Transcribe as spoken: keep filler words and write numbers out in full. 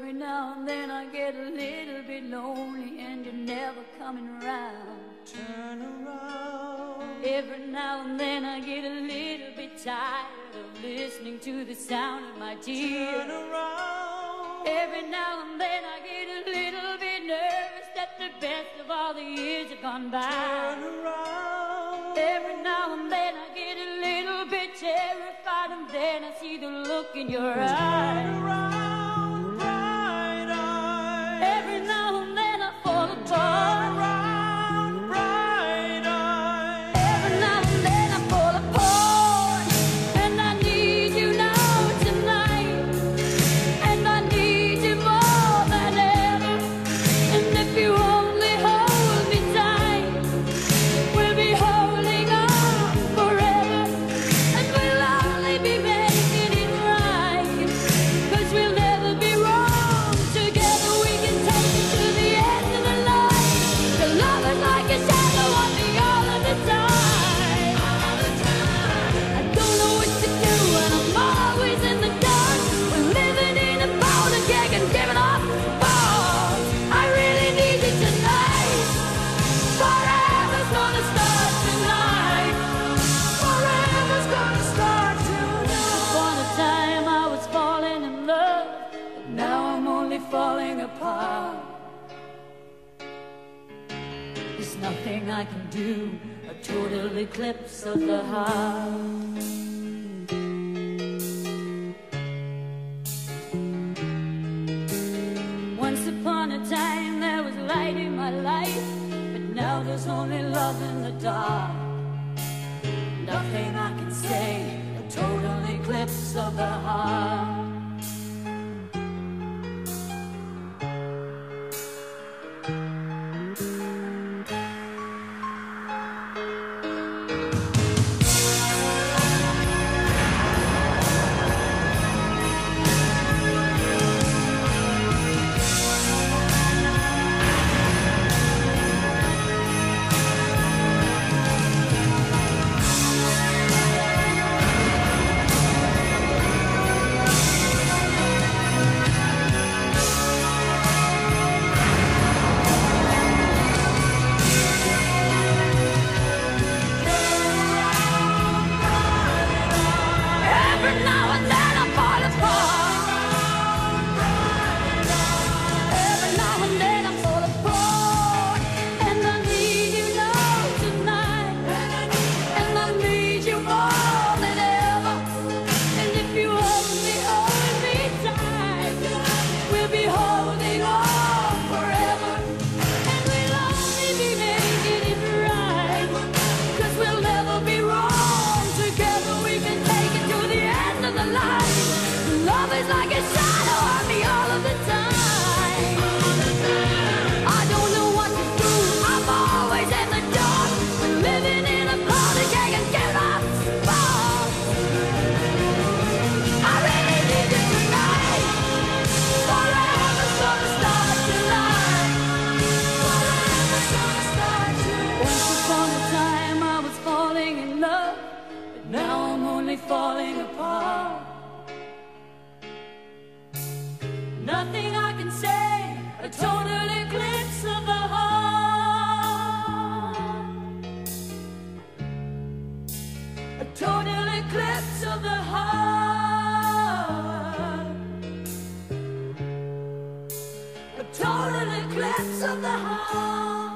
Every now and then I get a little bit lonely and you're never coming around. Turn around. Every now and then I get a little bit tired of listening to the sound of my tears. Turn around. Every now and then I get a little bit nervous that the best of all the years have gone by. Turn around. Every now and then I get a little bit terrified, and then I see the look in your eyes. Turn around, bright eyes. Every now and then I fall Turn apart. around, bright eyes. Every now and then I fall apart, and I need you now tonight, and I need you more than ever. And if you only hold me tight, we'll be holding on forever, and we'll only be making it right, 'cause we'll never be wrong. Together we can take it to the end of the line. The love is like a shadow on me all of the time. I don't know what to do and I'm always in the dark. We're living in a powder keg and giving off balls. I really need you tonight. Forever's gonna start tonight. Forever's gonna start tonight. Upon a time I was falling in love, but now I'm only falling apart. There's nothing I can do, a total eclipse of the heart. Once upon a time there was light in my life, but now there's only love in the dark. Nothing I can say, a total eclipse of the heart. Every now and then I fall apart. Every now and then I fall apart, and I need you now tonight, and I need you more than ever. And if you hold me, hold me tight, we'll be holding on forever, and we'll only be making it right, 'cause we'll never be wrong. Together we can take it to the end of the line. Love is like a shadow on me all of the time. I don't know what to do, I'm always in the dark. We're living in a powder keg and get off balls. I really need you tonight. Forever's gonna start tonight. Forever's gonna start tonight. Once upon a time I was falling in love, but now I'm only falling apart. Nothing I can say, a total eclipse of the heart. A total eclipse of the heart. A total eclipse of the heart.